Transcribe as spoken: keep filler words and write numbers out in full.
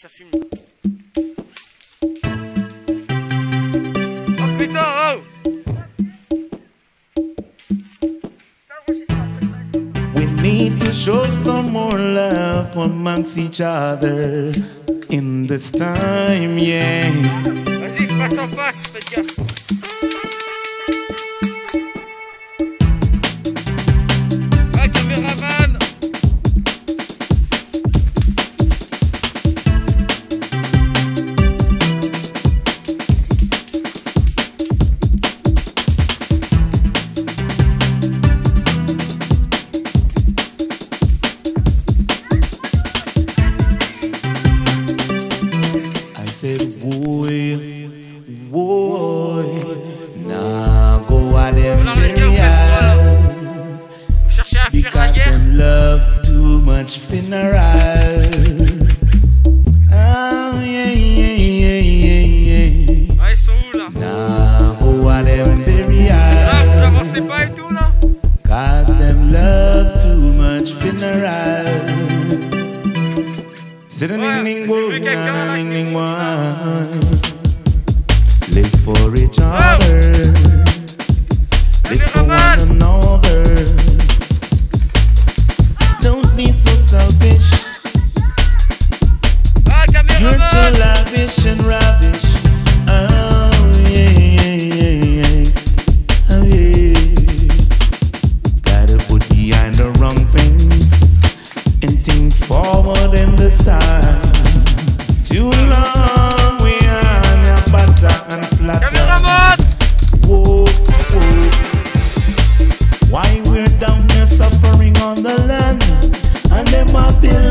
ça fume. Oh putain, oh! We need to show some more love amongst each other in this time, yeah. Vas-y, je passe en face, faites gaffe. Ah, caméraman! Said, boy, boy, now go out and because them love too much funeral. Oh, yeah, yeah, yeah, yeah, yeah. Ah, ils sont où là? Now go out and Là, vous avancez pas et tout là? cause them love too much funeral. Ouais, live for each other, live for one another. Don't be so selfish. Ah, you're too lavish and ravish. Oh yeah, yeah, yeah, yeah. Oh yeah. Gotta put behind the wrong things and think forward in this time. Too long we are on your butter and flatter. Whoa, whoa. Why we're down here suffering on the land and them up in